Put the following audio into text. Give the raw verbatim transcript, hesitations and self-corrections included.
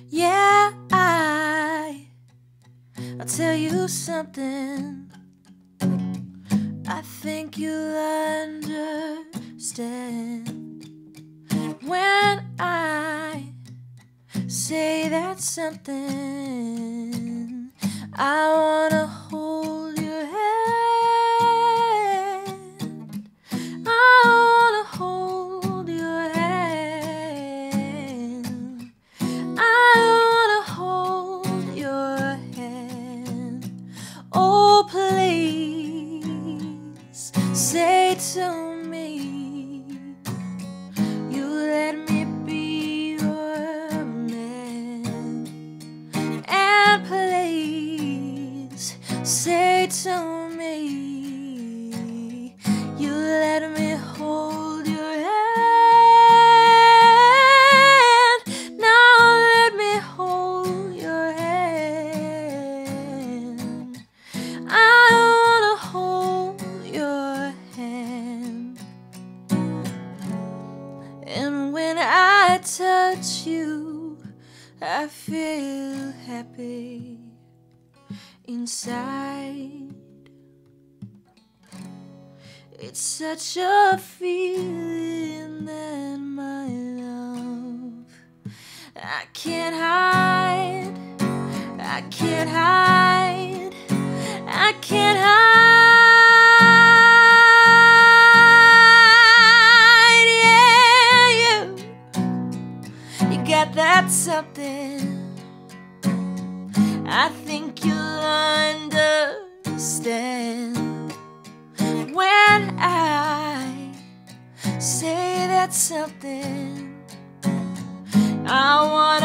Yeah, I, I'll tell you something. I think you'll understand when I say that something. I wanna hold your hand. I wanna hold your hand. I wanna hold your hand. Oh, please say to me, you let me be your man. And please say to me, you let me hold your hand. Now let me hold your hand. I wanna hold your hand. And when I touch you, I feel happy inside. It's such a feeling that my love I can't hide, I can't hide, I can't hide. Yeah, you, you got that something. I think you'll understand when I say that something. I want